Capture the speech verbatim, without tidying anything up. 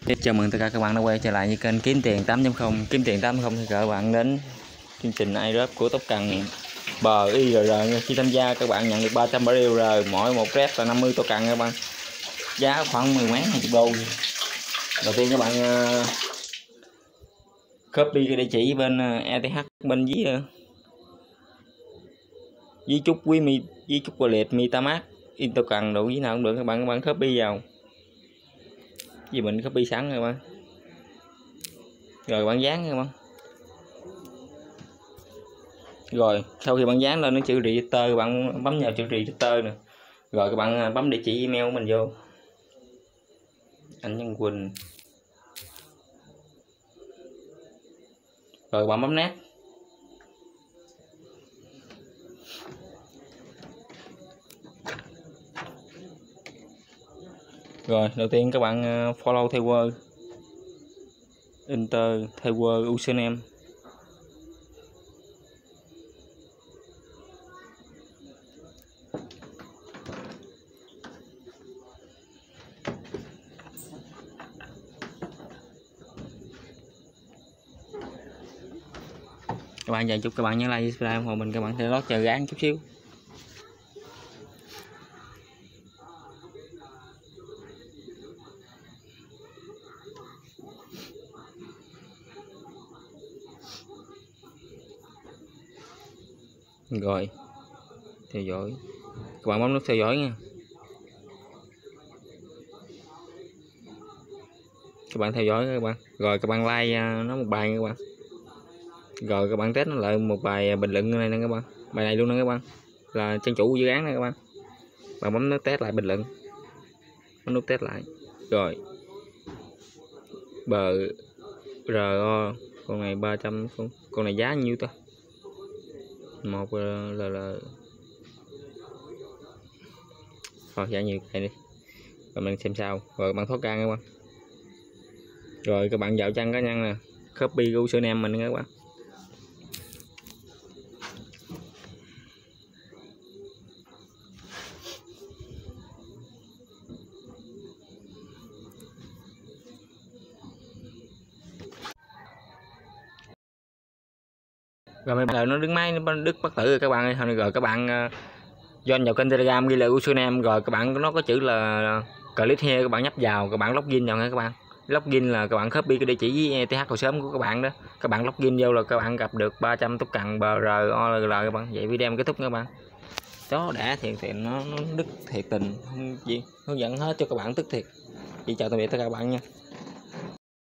Chào mừng tất cả các bạn đã quay trở lại với kênh Kiếm Tiền tám chấm không. Kiếm Tiền tám chấm không thì các bạn đến chương trình airdrop của Tốc Cần bờ i rờ rờ. Khi tham gia các bạn nhận được ba trăm barrel rồi, mỗi một rep là năm mươi Tốc Cần các bạn, giá khoảng mười mấy hai chục đô. Đầu tiên các bạn uh, copy cái địa chỉ bên uh, e tê hát bên dưới uh, dưới chút quý mi dưới chút wallet MetaMask in Tốc Cần đủ dưới nào cũng được các bạn. Các bạn copy vào vì mình copy sẵn rồi các bạn, rồi bạn dán các bạn. Rồi sau khi bạn dán lên nó chữ register, bạn bấm vào chữ register nè, rồi các bạn bấm địa chỉ email của mình vô, anh Nhân Quỳnh, rồi bạn bấm nét. Rồi đầu tiên các bạn follow theo word enter theo word username. Các bạn chờ chút, các bạn nhớ like subscribe ủng hộ mình, các bạn sẽ lót chờ gán chút xíu. Rồi theo dõi, các bạn bấm nút theo dõi nha. Các bạn theo dõi các bạn, rồi các bạn like nó một bài nha các bạn. Rồi các bạn test nó lại một bài bình luận này nè các bạn, bài này luôn nè các bạn, là trang chủ của dự án này các bạn. Bạn bấm nút test lại bình luận, bấm nút test lại. Rồi bờ rờ o con này ba trăm, con con này giá nhiêu ta, một là là thôi giá nhiều này đi, rồi mình xem sao. Rồi các bạn thoát ra các bạn, rồi các bạn vào trang cá nhân nè, copy username mình các bạn. Rồi mấy bạn nó đứng máy nó đứt bất tử rồi các bạn ơi. Rồi các bạn uh, join vào kênh Telegram, ghi là username, rồi các bạn nó có chữ là click here, các bạn nhấp vào, các bạn login vào nha các bạn. Login là các bạn copy cái địa chỉ với e tê hát hồi sớm của các bạn đó, các bạn login vô là các bạn gặp được ba trăm Tốc Cần bờ rờ o lờ các bạn. Vậy video kết thúc các bạn. Chó đã thiệt thì nó nó đứt thiệt tình, không gì hướng dẫn hết cho các bạn tức thiệt. Chị chào tạm biệt tất cả các bạn nha.